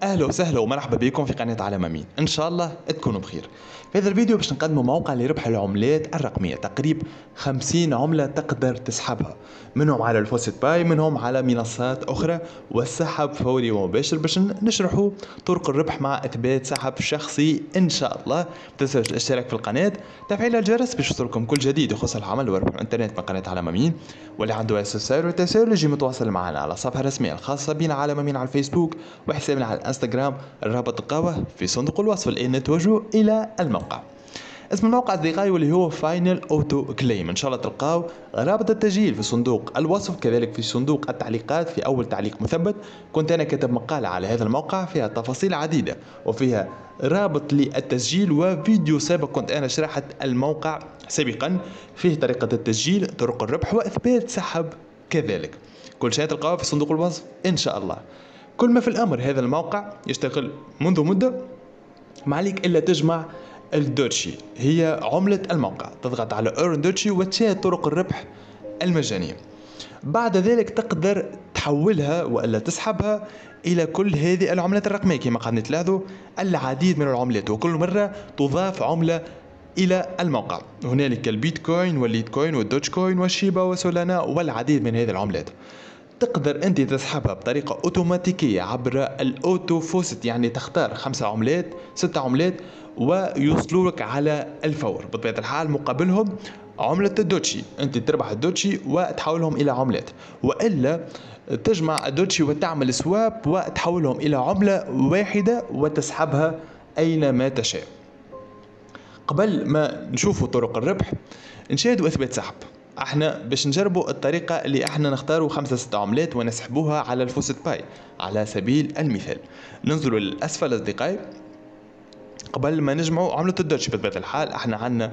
اهلا وسهلا ومرحبا بكم في قناة عالم امين. ان شاء الله تكونوا بخير. في هذا الفيديو باش نقدموا موقع لربح العملات الرقمية، تقريبا 50 عملة تقدر تسحبها منهم على الفوسيت باي، منهم على منصات اخرى، والسحب فوري ومباشر. باش نشرحوا طرق الربح مع اثبات سحب شخصي ان شاء الله. تنسوا الاشتراك في القناة، تفعيل الجرس باش يوصلكم كل جديد يخص العمل وربح الانترنت من قناة عالم امين. واللي عنده استفسار وتساؤل يجي متواصل معنا على الصفحة الرسمية الخاصة بنا عالم امين على الفيسبوك، وحسابنا على الانستغرام. الرابط القهوة في صندوق الوصف. الآن نتوجه إلى الموقع. اسم الموقع أصدقائي واللي هو فاينل أوتو كليم. إن شاء الله تلقاو رابط التسجيل في صندوق الوصف، كذلك في صندوق التعليقات في أول تعليق مثبت. كنت أنا كتب مقالة على هذا الموقع فيها تفاصيل عديدة، وفيها رابط للتسجيل وفيديو سابق كنت أنا شرحت الموقع سابقا، فيه طريقة التسجيل، طرق الربح وإثبات سحب كذلك. كل شيء تلقاوه في صندوق الوصف إن شاء الله. كل ما في الأمر، هذا الموقع يشتغل منذ مدة، ما عليك إلا تجمع الدوتشي، هي عملة الموقع. تضغط على اورن دوتشي وتشاهد طرق الربح المجانية. بعد ذلك تقدر تحولها وإلا تسحبها إلى كل هذه العملات الرقمية. كما قاعدين تلاحظوا العديد من العملات، وكل مرة تضاف عملة إلى الموقع. هنالك البيتكوين والليتكوين والدوتش كوين والشيبا وسولانا والعديد من هذه العملات. تقدر انت تسحبها بطريقة اوتوماتيكية عبر الاوتو فوسيت، يعني تختار 5 عملات 6 عملات ويوصلوا لك على الفور. بطبيعة الحال مقابلهم عملة الدوتشي، انت تربح الدوتشي وتحولهم الى عملات، والا تجمع الدوتشي وتعمل سواب وتحولهم الى عملة واحدة وتسحبها اينما تشاء. قبل ما نشوفوا طرق الربح نشاهدوا اثبات سحب. احنا باش نجربوا الطريقة اللي احنا نختاروا 5 6 عملات ونسحبوها على الفوسيت باي على سبيل المثال. ننزلوا للأسفل أصدقائي. قبل ما نجمعوا عملة الدوتشي بطبيعة الحال احنا عندنا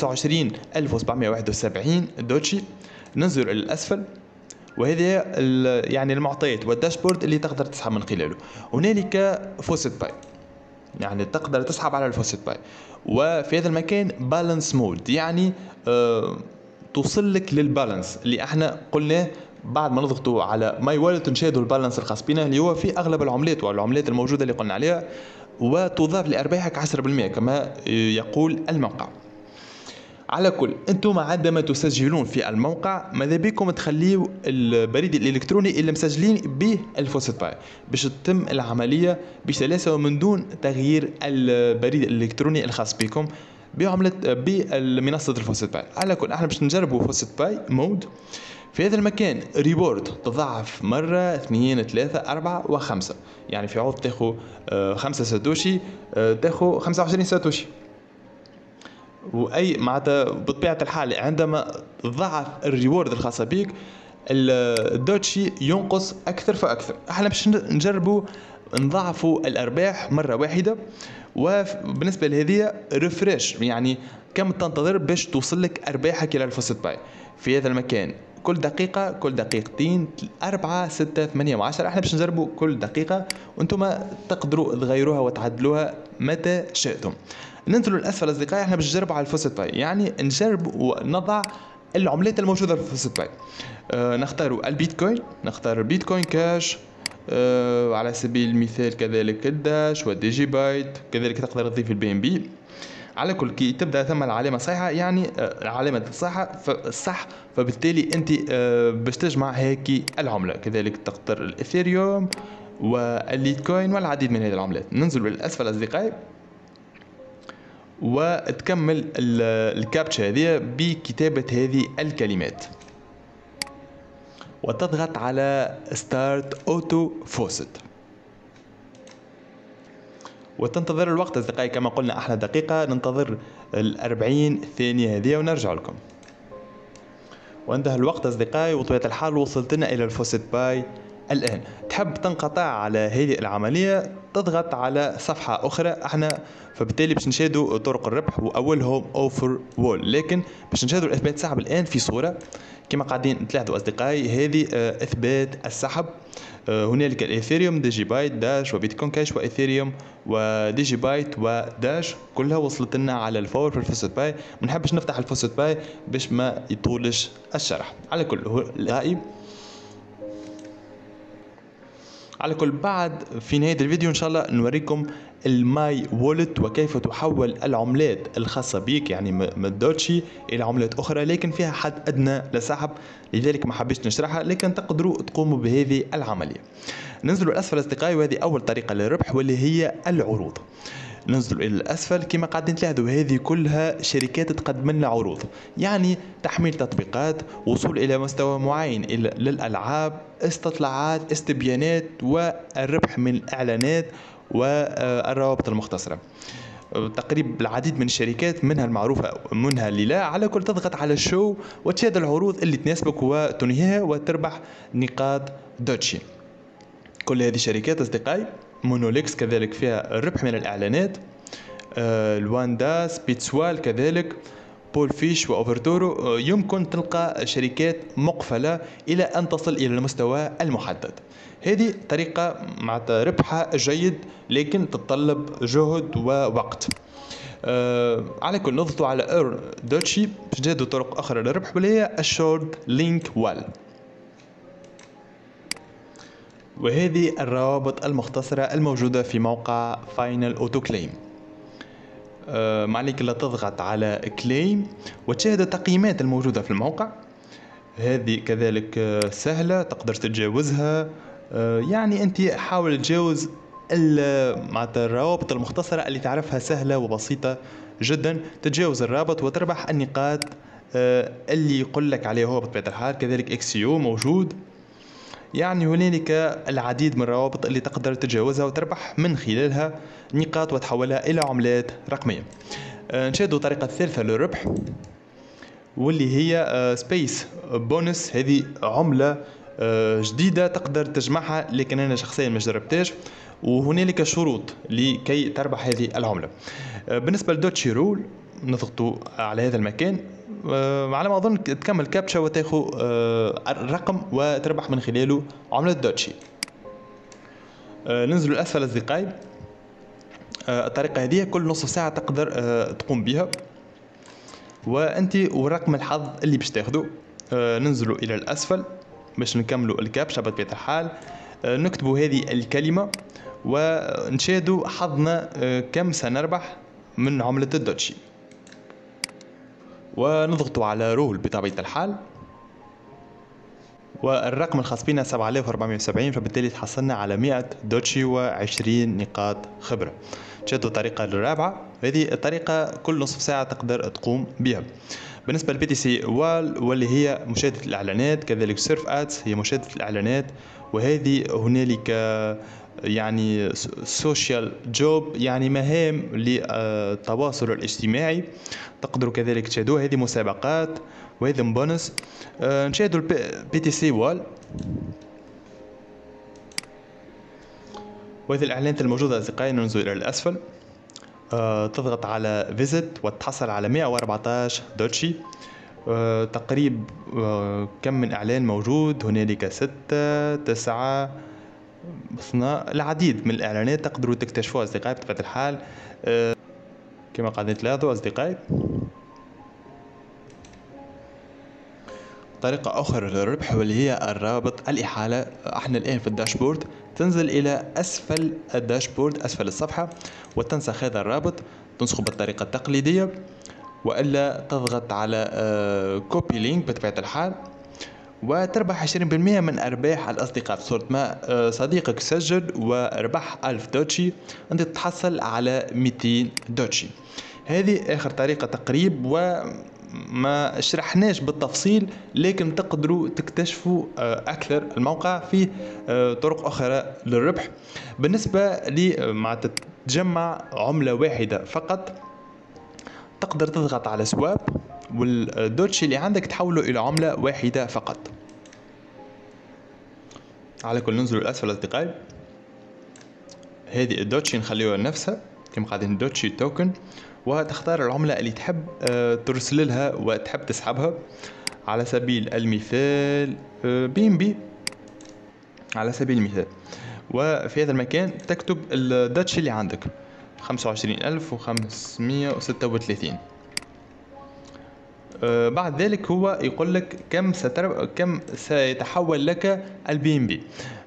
25771 دوتشي. ننزلوا للأسفل، وهذه يعني المعطيات والداشبورد اللي تقدر تسحب من خلاله. هنالك فوسيت باي، يعني تقدر تسحب على الفوسيت باي، وفي هذا المكان بالانس مود، يعني توصل لك للبالانس اللي احنا قلناه بعد ما نضغطوا على ماي والت نشاهدوا البالانس الخاص بنا اللي هو في اغلب العملات والعملات الموجوده اللي قلنا عليها، وتضاف لارباحك 10% كما يقول الموقع. على كل انتم عندما تسجلون في الموقع ماذا بكم تخليوا البريد الالكتروني اللي مسجلين به الفوسيت باي باش تتم العمليه بسلاسه ومن دون تغيير البريد الالكتروني الخاص بكم بعمله بمنصه الفوسيت باي. على كل احنا باش نجربوا فوسيت باي مود. في هذا المكان ريبورد تضاعف مرة 2 3 4 و5، يعني في عوض تاخو 5 ساتوشي تاخو 25 ساتوشي. واي معناتها بطبيعه الحال عندما تضاعف الريورد الخاصه بك الدوتشي ينقص اكثر فاكثر. احنا باش نجربوا نضاعفوا الارباح مره واحده، وبالنسبه لهذه ريفريش، يعني كم تنتظر باش توصل لك ارباحك الى الفوسيت باي. في هذا المكان كل دقيقة كل دقيقتين 4 6 8 و10. احنا باش نجربوا كل دقيقة، وانتم تقدروا تغيروها وتعدلوها متى شئتم. ننزلوا للأسفل أصدقائي. احنا باش نجربوا على الفوسيت باي، يعني نجرب ونضع العملات الموجودة في الفوسيت باي. نختاروا البيتكوين، نختار البيتكوين كاش، على سبيل المثال كذلك الداش والديجي بايت، كذلك تقدر تضيف البي ام بي. على كل كي تبدا ثم العلامه صحيحه، يعني علامه الصح، فبالتالي انت باش تجمع هيك العمله. كذلك تقدر الاثيريوم والليتكوين والعديد من هذه العملات. ننزل للاسفل اصدقائي وتكمل الكابتشا هذه بكتابه هذه الكلمات، وتضغط على ستارت اوتو فوسيت وتنتظر الوقت أصدقائي. كما قلنا احنا دقيقة ننتظر 40 ثانية هذه ونرجع لكم. وانتهى الوقت أصدقائي، وطبيعة الحال وصلتنا إلى الفوسيت باي الآن. تحب تنقطع على هذه العملية تضغط على صفحة أخرى احنا، فبالتالي باش نشاهدوا طرق الربح وأولهم أوفر وول. لكن باش نشاهدوا الإثبات سحب الآن في صورة كما قاعدين تلاحظوا أصدقائي. هذه إثبات السحب. هنالك الإيثيريوم ديجي بايت داش وبيتكوين كاش وإيثيريوم وديجي بايت وداش كلها وصلت لنا على الفور في الفوسيت باي. ما نحبش نفتح الفوسيت باي باش ما يطولش الشرح. على كل على كل بعد في نهاية الفيديو إن شاء الله نوريكم الماي وولت وكيف تحول العملات الخاصة بيك يعني من دوتشي إلى عملات أخرى، لكن فيها حد أدنى لسحب، لذلك ما حبيتش نشرحها، لكن تقدروا تقوموا بهذه العملية. ننزلوا الأسفل أصدقائي، وهذه أول طريقة للربح واللي هي العروض. ننزل الى الاسفل كما قاعدين تلاحظوا، هذه كلها شركات تقدم لنا عروض، يعني تحميل تطبيقات، وصول الى مستوى معين للالعاب، استطلاعات، استبيانات، والربح من الاعلانات والروابط المختصره. تقريبا العديد من الشركات، منها المعروفة منها اللي لا. على كل تضغط على الشو وتشاهد العروض اللي تناسبك وتنهيها وتربح نقاط دوتشي. كل هذه الشركات أصدقائي. مونوليكس كذلك فيها الربح من الإعلانات، الواندا، سبيتسوال كذلك، بول فيش وأوفرتورو. يمكن تلقى شركات مقفلة إلى أن تصل إلى المستوى المحدد. هذه طريقة مع ربحها جيد، لكن تتطلب جهد ووقت. على كل نضغطوا على اير دوتشي تجدوا طرق أخرى للربح، واللي هي الشورت لينك وال. وهذه الروابط المختصرة الموجودة في موقع فاينل أوتو كليم. ما عليك إلا تضغط على كليم وتشاهد التقييمات الموجودة في الموقع. هذه كذلك سهلة، تقدر تتجاوزها. يعني أنت حاول تجاوز مع الروابط المختصرة اللي تعرفها سهلة وبسيطة جدا، تتجاوز الرابط وتربح النقاط اللي يقول لك عليه هو بطبيعة الحال. كذلك اكسيو موجود. يعني هنالك العديد من الروابط اللي تقدر تتجاوزها وتربح من خلالها نقاط وتحولها إلى عملات رقمية. نشاهدوا الطريقة الثالثة للربح، واللي هي سبيس بونس. هذه عملة جديدة تقدر تجمعها، لكن أنا شخصيا ما جربتهاش، وهنالك شروط لكي تربح هذه العملة. بالنسبة لدوتشي رول نضغطوا على هذا المكان، على ما أظن تكمل كابتشا وتاخذ الرقم وتربح من خلاله عملة دوتشي. ننزل الأسفل أصدقائي. الطريقة هذه كل نصف ساعة تقدر تقوم بها، وأنت ورقم الحظ اللي باش تاخذه. ننزلوا إلى الأسفل باش نكملوا الكابتشا بطبيعة الحال. نكتبوا هذه الكلمة ونشاهدوا حظنا كم سنربح من عملة الدوتشي، ونضغطوا على رول بطبيعة الحال. والرقم الخاص بنا 7470، فبالتالي تحصلنا على 100 دوتشي و20 نقاط خبرة. تشاهدوا الطريقة الرابعة، هذه الطريقة كل نصف ساعة تقدر تقوم بها. بالنسبة للبي سي وال، واللي هي مشاهدة الإعلانات، كذلك سيرف أدز هي مشاهدة الإعلانات. وهذه هنالك يعني سوشيال جوب، يعني مهام للتواصل الاجتماعي، تقدروا كذلك تشاهدوها. هذه مسابقات وهذا بونس. نشاهدوا البي تي سي وال، وهذه الإعلانات الموجودة أصدقائي. ننزل إلى الأسفل، تضغط على فيزيت وتحصل على 114 دوتشي. تقريب كم من إعلان موجود هنالك؟ 6 9 العديد من الإعلانات تقدروا تكتشفوها أصدقائي بطبيعة الحال. كما قاعدين تلاحظوا أصدقائي. طريقة أخرى للربح واللي هي الرابط الإحالة. احنا الآن في الداشبورد، تنزل إلى أسفل الداشبورد أسفل الصفحة وتنسخ هذا الرابط، تنسخه بالطريقة التقليدية، وإلا تضغط على كوبي لينك بطبيعة الحال، وتربح 20% من أرباح الأصدقاء. صورة ما صديقك سجل وربح 1000 دوتشي، أنت تتحصل على 200 دوتشي. هذه آخر طريقة تقريب، وما شرحناش بالتفصيل، لكن تقدروا تكتشفوا أكثر. الموقع فيه طرق أخرى للربح. بالنسبة مع تجمع عملة واحدة فقط، تقدر تضغط على سواب والدوتشي اللي عندك تحوله إلى عملة واحدة فقط. على كل ننزل الأسفل أصدقائي. هذه الدوتشي نخليها نفسها كما قاعدين، دوتشي توكن، وتختار العملة اللي تحب ترسل لها وتحب تسحبها. على سبيل المثال BNB على سبيل المثال. وفي هذا المكان تكتب الدوتشي اللي عندك 25536. بعد ذلك هو يقول لك كم سيتحول لك البي ام بي.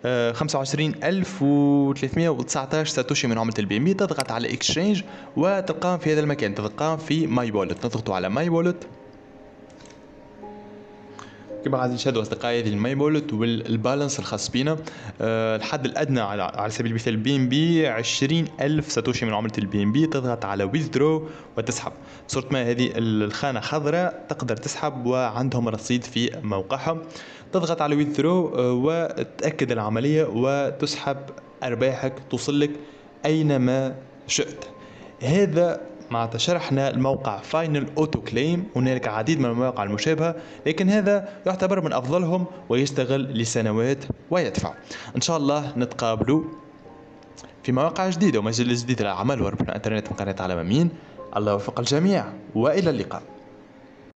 25319 ساتوشي من عملة البي ام بي. تضغط على اكسشينج وتلقاهم في هذا المكان، تلقاهم في ماي وولت. نضغطوا على ماي وولت. كما غادي نشاهدوا اصدقائي هذه الماي وولت والبالانس الخاص بنا. الحد الادنى على سبيل المثال البي ام بي 20,000 ساتوشي من عملة البي ام بي. تضغط على ويذدرو وتسحب. صورت ما هذه الخانة خضراء تقدر تسحب وعندهم رصيد في موقعهم. تضغط على ويذدرو وتأكد العملية وتسحب أرباحك توصلك أينما شئت. هذا معناتها شرحنا الموقع فاينل اوتو كليم. هنالك العديد من المواقع المشابهة، لكن هذا يعتبر من افضلهم ويشتغل لسنوات ويدفع. ان شاء الله نتقابلوا في مواقع جديدة ومجال جديد للعمل وربح الانترنت من قناة عالم امين. الله يوفق الجميع والى اللقاء.